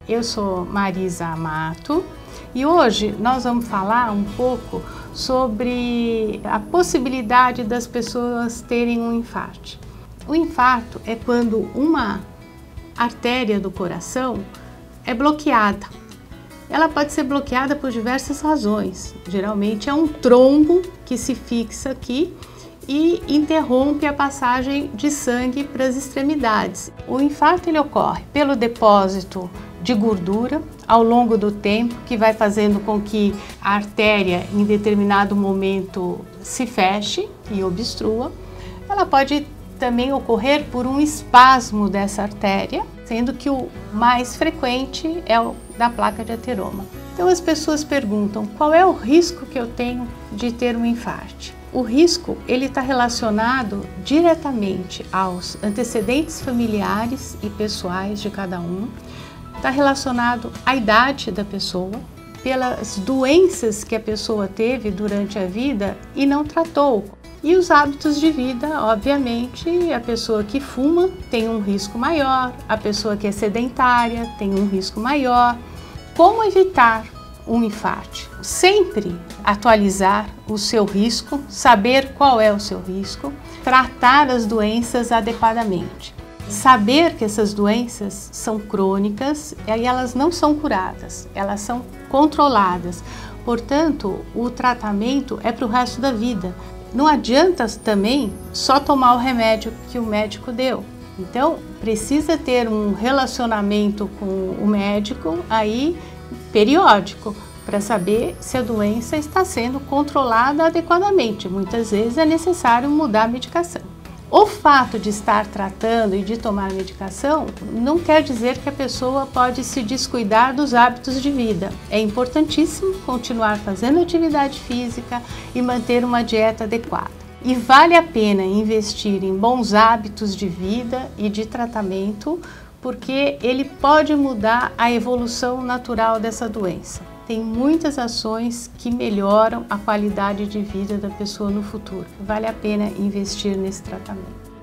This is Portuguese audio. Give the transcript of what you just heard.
Eu sou Marisa Amato e hoje nós vamos falar um pouco sobre a possibilidade das pessoas terem um infarto. O infarto é quando uma artéria do coração é bloqueada. Ela pode ser bloqueada por diversas razões. Geralmente é um trombo que se fixa aqui e interrompe a passagem de sangue para as extremidades. O infarto ele ocorre pelo depósito de gordura ao longo do tempo, que vai fazendo com que a artéria em determinado momento se feche e obstrua. Ela pode também ocorrer por um espasmo dessa artéria, sendo que o mais frequente é o da placa de ateroma. Então as pessoas perguntam qual é o risco que eu tenho de ter um infarto. O risco ele está relacionado diretamente aos antecedentes familiares e pessoais de cada um, está relacionado à idade da pessoa, pelas doenças que a pessoa teve durante a vida e não tratou. E os hábitos de vida, obviamente, a pessoa que fuma tem um risco maior, a pessoa que é sedentária tem um risco maior. Como evitar um infarto? Sempre atualizar o seu risco, saber qual é o seu risco, tratar as doenças adequadamente. Saber que essas doenças são crônicas e elas não são curadas, elas são controladas. Portanto, o tratamento é para o resto da vida. Não adianta também só tomar o remédio que o médico deu. Então, precisa ter um relacionamento com o médico aí periódico para saber se a doença está sendo controlada adequadamente. Muitas vezes é necessário mudar a medicação. O fato de estar tratando e de tomar medicação não quer dizer que a pessoa pode se descuidar dos hábitos de vida. É importantíssimo continuar fazendo atividade física e manter uma dieta adequada. E vale a pena investir em bons hábitos de vida e de tratamento, porque ele pode mudar a evolução natural dessa doença. Tem muitas ações que melhoram a qualidade de vida da pessoa no futuro. Vale a pena investir nesse tratamento.